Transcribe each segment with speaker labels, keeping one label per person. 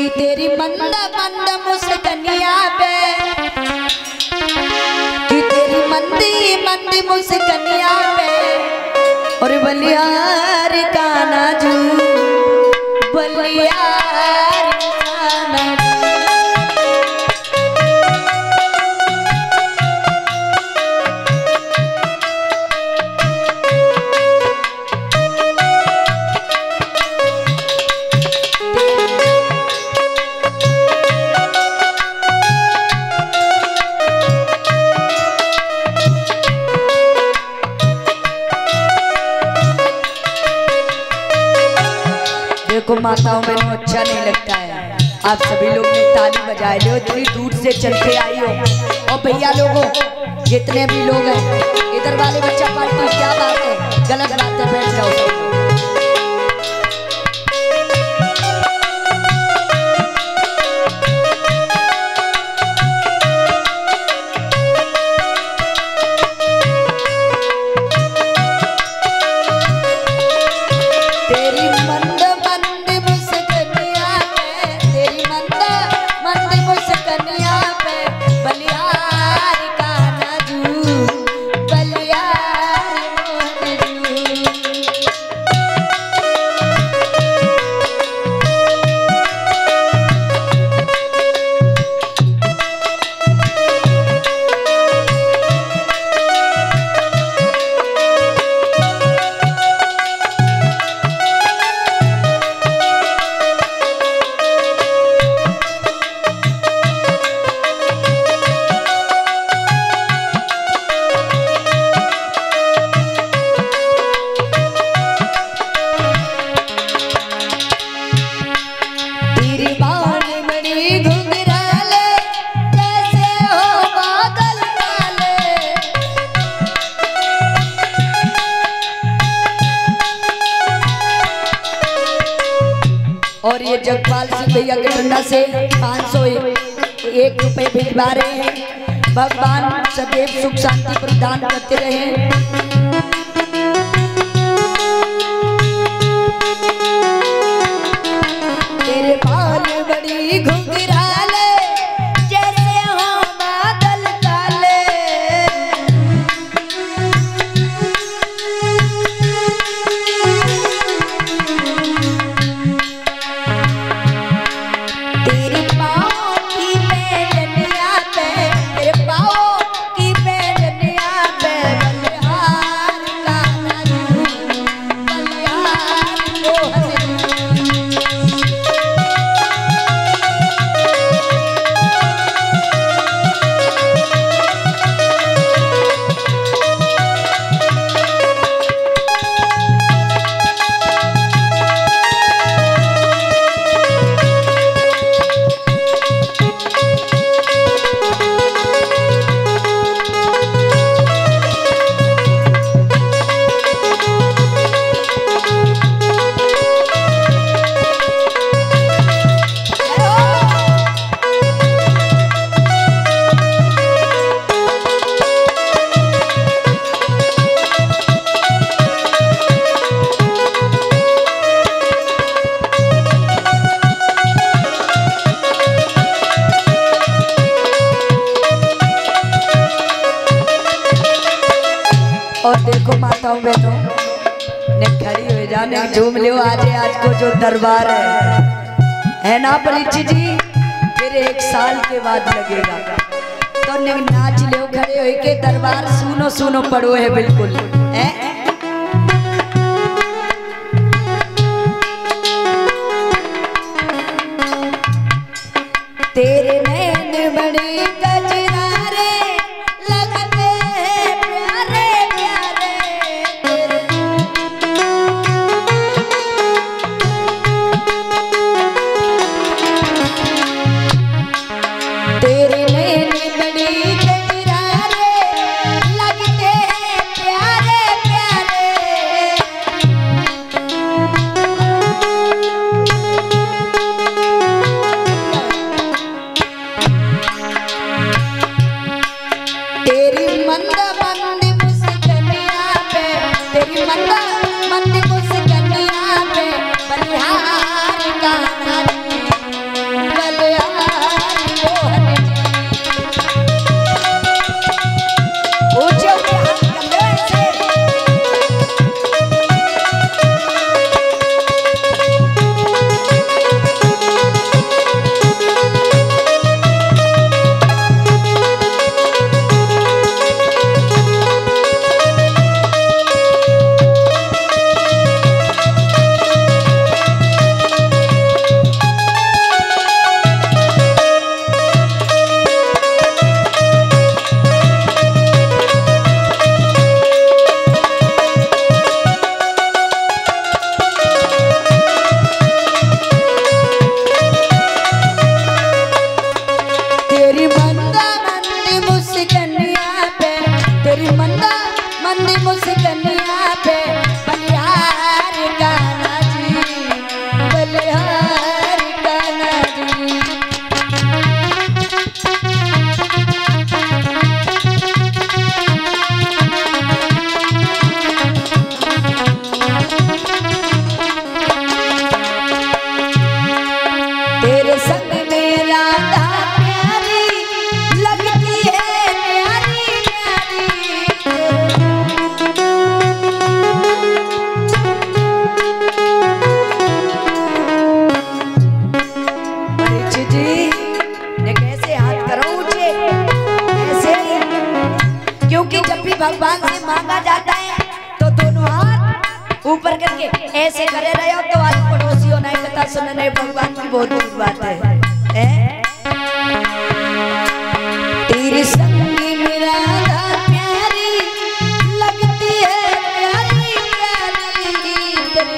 Speaker 1: कि तेरी मंद मंद मुस्कनिया पे, कि तेरी मंदी मंदी मुस्कनिया पे और बलियार काना जू बलियार काना को माताओं में अच्छा नहीं लगता है। आप सभी लोग ने ताली बजाए लो, इतनी दूर से चल के आई हो। और भैया लोगों जितने भी लोग हैं, इधर वाले बच्चा पार्टी क्या बात है, गलत बात है, बैठ जाओ। और ये जगपाल सिंह भैया के डंडा से 501 रुपए भिजवा रहे हैं। भगवान सदैव सुख शांति प्रदान करते रहे। तेरे बाल बड़ी घुंघराले जैसे हो बादल काले, और देखो माताओं बहनों ने खड़ी हो जाने झूम लो। आज को जो दरबार है ना परीक्षित जी, फिर 1 साल के बाद लगेगा तो नाच लो, खड़े हो के दरबार सुनो सुनो पड़ो है बिल्कुल है। तेरे नैन बड़ी गजरारे लगते प्यारे प्यारे, तेरे नैन बड़ी गजरारे लगते प्यारे प्यारे। ऐसे करे रहे हो तो आज पड़ोसियों नहीं कथा सुनने भगवान की बहुत दूर बात है। तेरे संगी मेरा प्यारी लगती है प्यारी प्यारी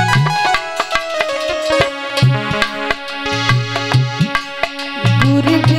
Speaker 1: गुरु